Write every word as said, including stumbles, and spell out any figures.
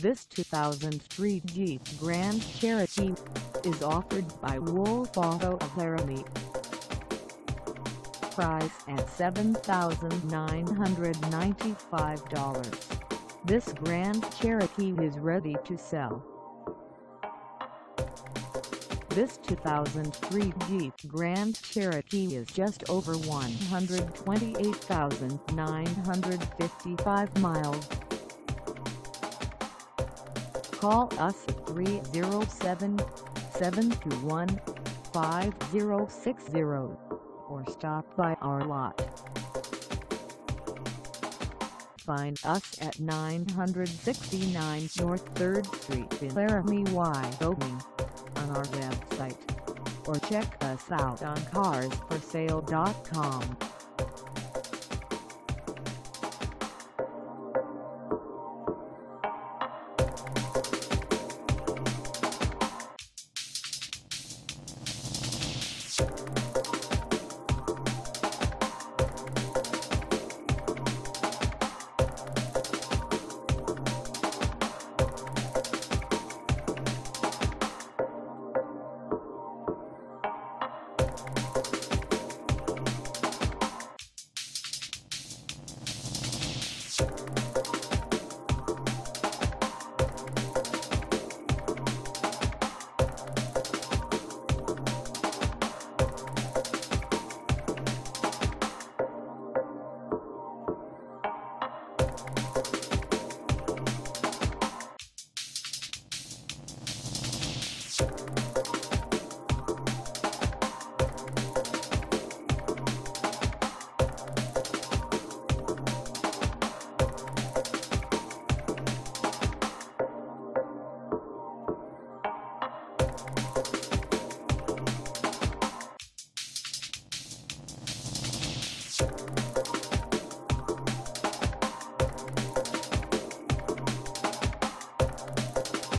This two thousand three Jeep Grand Cherokee is offered by Wolf Auto of Laramie. Price at seven thousand nine hundred ninety-five dollars. This Grand Cherokee is ready to sell. This two thousand three Jeep Grand Cherokee is just over one hundred twenty-eight thousand nine hundred fifty-five miles. Call us at three oh seven, seven two one, five oh six oh or stop by our lot. Find us at nine sixty-nine North third Street in Laramie, Wyoming on our website, or check us out on cars for sale dot com. You